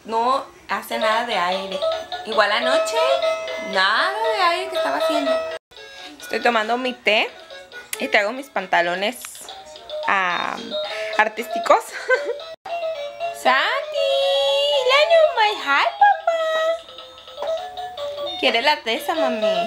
no hace nada de aire. Igual anoche, nada de aire que estaba haciendo. Estoy tomando mi té y traigo mis pantalones artísticos. Santi, Lano, my hi, papá. ¿Quiere la taza, mami?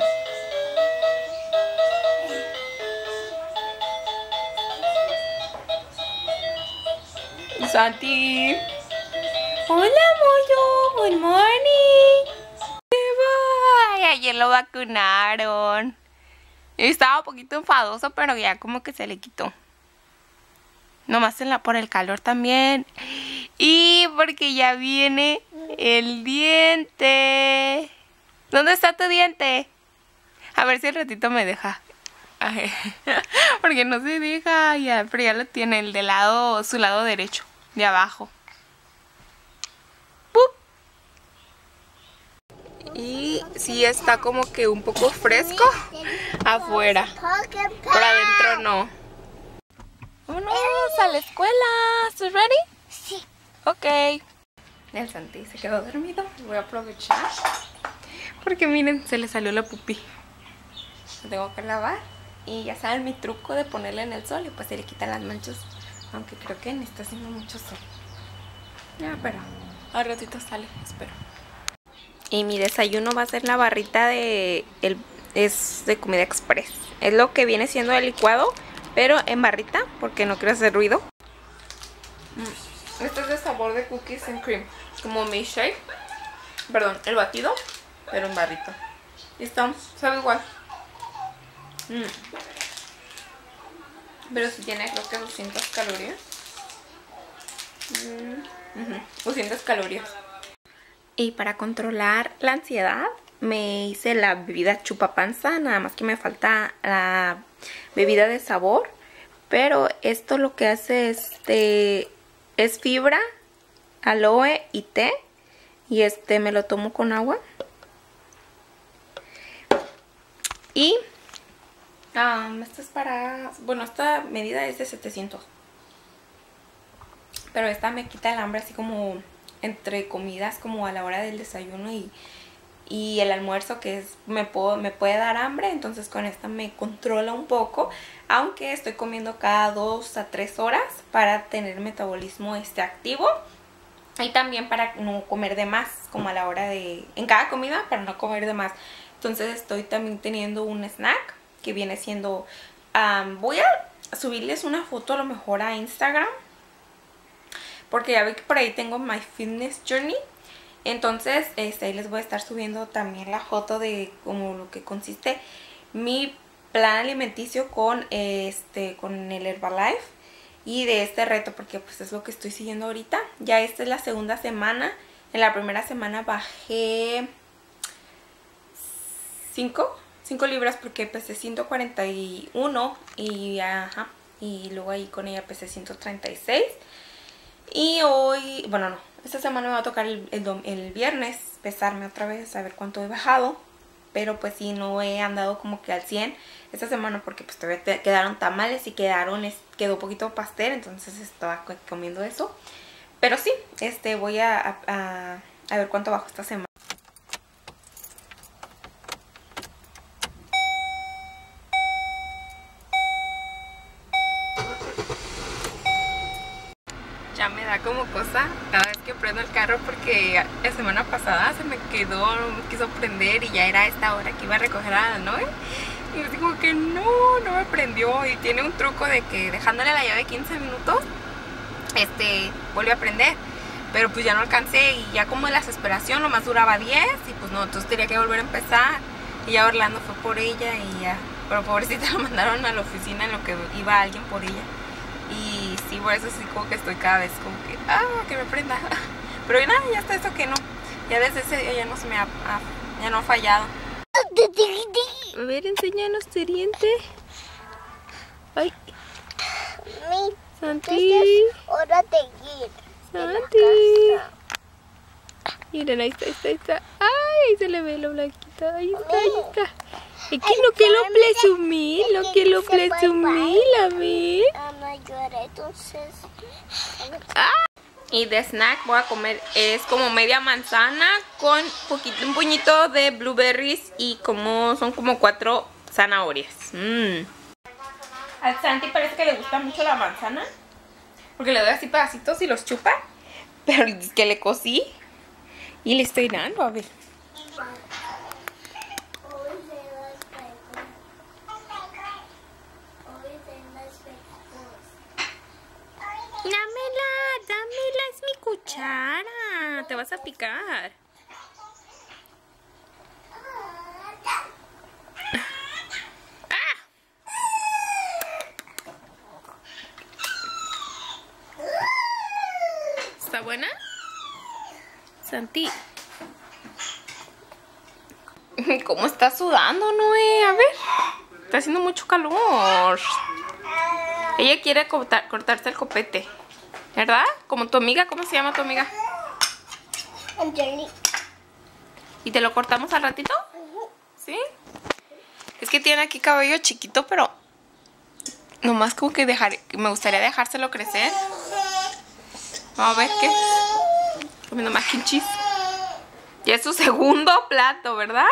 Santi. Hola, Moyo. Good morning. Ay, ayer lo vacunaron. Estaba un poquito enfadoso, pero ya como que se le quitó. Nomás por el calor también. Y porque ya viene el diente. ¿Dónde está tu diente? A ver si el ratito me deja. Ay, porque no se deja ya, pero ya lo tiene el de lado, su lado derecho, de abajo. ¡Pup! Y sí está como que un poco fresco afuera, por adentro no. Vámonos a la escuela. ¿Estás ready? Sí. Ok. El Santi se quedó dormido. Voy a aprovechar porque miren, se le salió la pupí. Lo tengo que lavar. Y ya saben mi truco de ponerle en el sol y pues se le quitan las manchas. Aunque creo que no está haciendo mucho sol. Ya, pero al ratito sale, espero. Y mi desayuno va a ser la barrita es de comida express. Es lo que viene siendo el licuado, pero en barrita, porque no quiero hacer ruido. Este es de sabor de cookies and cream. Como mi shake. Perdón, el batido, pero en barrita. Y está, sabe igual. Pero si tiene creo que 200 calorías. 200 calorías. Y para controlar la ansiedad me hice la bebida chupapanza. Nada más que me falta la bebida de sabor. Pero esto lo que hace es fibra, aloe y té. Y me lo tomo con agua. Y esto es para... Bueno, esta medida es de 700. Pero esta me quita el hambre así como entre comidas, como a la hora del desayuno y el almuerzo, que me puede dar hambre. Entonces con esta me controla un poco. Aunque estoy comiendo cada 2 a 3 horas para tener metabolismo activo. Y también para no comer de más, como a la hora de... En cada comida, para no comer de más. Entonces estoy también teniendo un snack que viene siendo... voy a subirles una foto a lo mejor a Instagram. Porque ya vi que por ahí tengo My Fitness Journey. Entonces ahí les voy a estar subiendo también la foto de como lo que consiste mi plan alimenticio con el Herbalife. Y de este reto, porque pues es lo que estoy siguiendo ahorita. Ya esta es la segunda semana. En la primera semana bajé 5 libras porque pesé 141 y luego ahí con ella pesé 136. Y hoy, bueno no, esta semana me va a tocar el viernes pesarme otra vez, a ver cuánto he bajado. Pero pues sí, no he andado como que al 100 esta semana porque pues todavía quedaron tamales y quedó poquito pastel. Entonces estaba comiendo eso. Pero sí, voy a ver cuánto bajo esta semana. Ya me da como cosa cada vez que prendo el carro porque la semana pasada se me quedó, no me quiso prender y ya era esta hora que iba a recoger a la Noé. Y yo digo que no me prendió. Y tiene un truco de que dejándole la llave 15 minutos, vuelve a prender. Pero pues ya no alcancé y ya como de la desesperación nomás duraba 10 y pues no, entonces tenía que volver a empezar. Y ya Orlando fue por ella y ya, pero pobrecita la mandaron a la oficina en lo que iba alguien por ella. Y sí, por eso sí como que estoy cada vez como que me prenda. Pero nada, ya está eso que no. Ya desde ese día ya no ha fallado. A ver, enséñanos tu diente. Ay. Santi. Hora de ir. Santi. Miren, ahí está. Ay, ahí se le ve lo blanquito. Ahí está. Es que no quiero presumir, a ver. No lloré, entonces... Y de snack voy a comer, es como media manzana con un puñito de blueberries y son como 4 zanahorias. Al Santi parece que le gusta mucho la manzana, porque le doy así pedacitos y los chupa. Pero es que le cocí y le estoy dando, a ver. Dámela, es mi cuchara. Te vas a picar. ¿Está buena? Santi. ¿Cómo está sudando, Noé? A ver. Está haciendo mucho calor. Ella quiere cortarse el copete, ¿verdad? Como tu amiga. ¿Cómo se llama tu amiga? Angelique. ¿Y te lo cortamos al ratito? ¿Sí? Es que tiene aquí cabello chiquito, pero nomás como que me gustaría dejárselo crecer. Vamos a ver qué. Comiendo mac and cheese. Ya es su segundo plato, ¿verdad?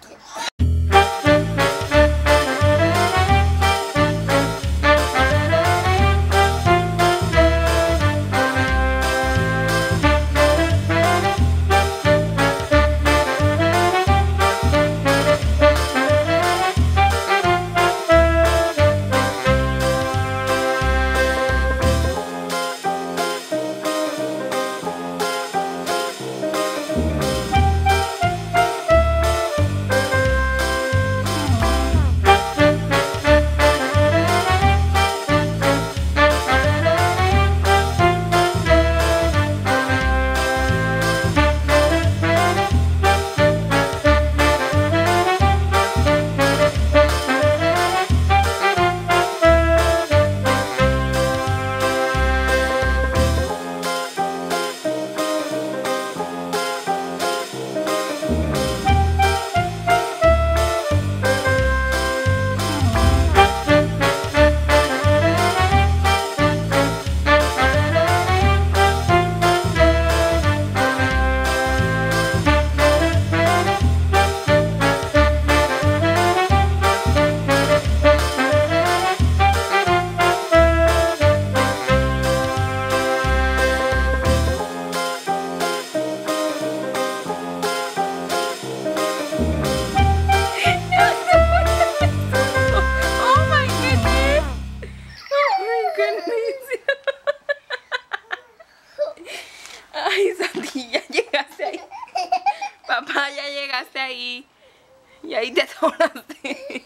Ay, Santi, ya llegaste ahí. Papá, ya llegaste ahí. Y ahí te atoraste.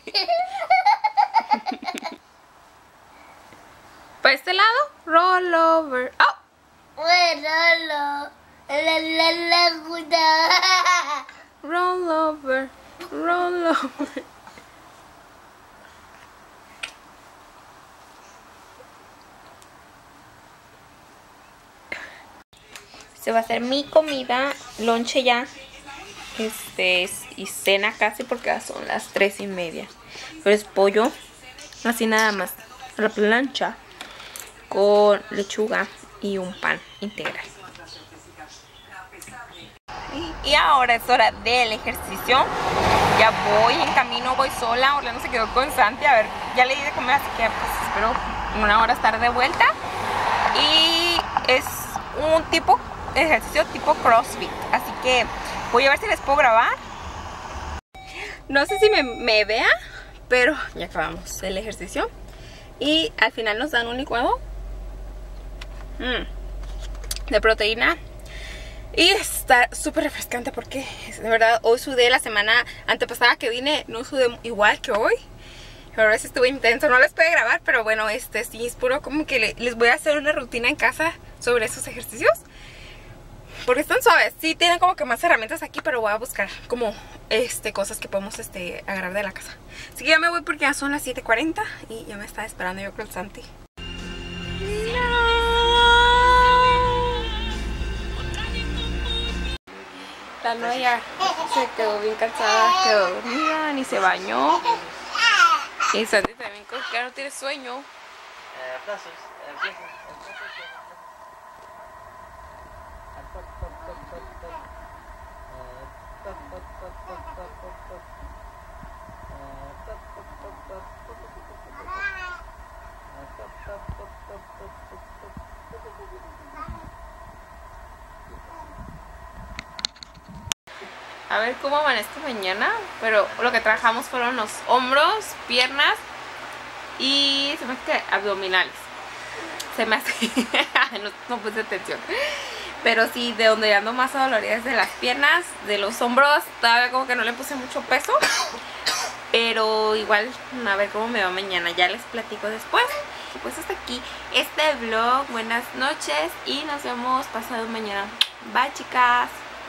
¿Para este lado? Roll over. ¡Oh! Roll over. Roll over. Se va a hacer mi comida, lonche ya, y cena casi porque ya son las 3:30. Pero es pollo, así nada más, a la plancha, con lechuga y un pan integral. Y ahora es hora del ejercicio. Ya voy en camino, voy sola. Orlando se quedó con Santi, a ver, ya le di de comer, así que pues espero en una hora estar de vuelta. Y es un ejercicio tipo CrossFit, así que voy a ver si les puedo grabar. No sé si me vea, pero ya acabamos el ejercicio y al final nos dan un licuado de proteína y está súper refrescante porque de verdad hoy sudé. La semana antepasada que vine no sudé igual que hoy, pero ahora sí estuvo intenso. No les pude grabar, pero bueno, sí es puro como que les voy a hacer una rutina en casa sobre esos ejercicios porque están suaves. Sí tienen como que más herramientas aquí, pero voy a buscar como cosas que podemos agarrar de la casa. Así que ya me voy porque ya son las 7:40 y ya me está esperando yo con el Santi. La Noa ya se quedó bien cansada, quedó dormida, ni se bañó. Y Santi también como que no tiene sueño. A ver cómo van esta mañana. Pero lo que trabajamos fueron los hombros, piernas y se me hace que abdominales. Se me hace. no puse atención. Pero sí, de donde ando más adolorida es de las piernas, de los hombros. Todavía como que no le puse mucho peso. Pero igual, a ver cómo me va mañana. Ya les platico después. Pues hasta aquí este vlog. Buenas noches y nos vemos pasado mañana. Bye, chicas.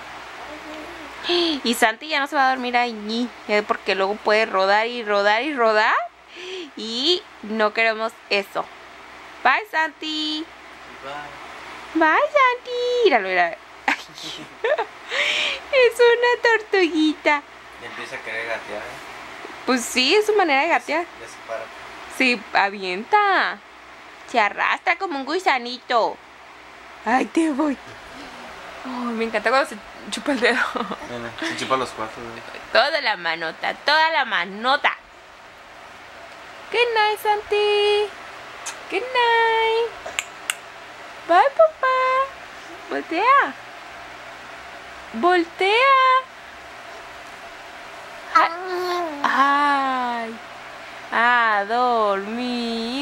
Y Santi ya no se va a dormir ahí, porque luego puede rodar y rodar y rodar. Y no queremos eso. Bye, Santi. Bye. Bye, Santi. Míralo, míralo. Es una tortuguita. Ya empieza a querer gatear. Pues sí, es su manera de gatear. Ya se para. Sí, avienta. Se arrastra como un gusanito. Ay, te voy. Oh, me encanta cuando se chupa el dedo. Mira, se chupa los cuatro. Toda la manota, toda la manota. Good night, Santi. Good night. Bye, papá. Voltea. Voltea. Ay. A dormir.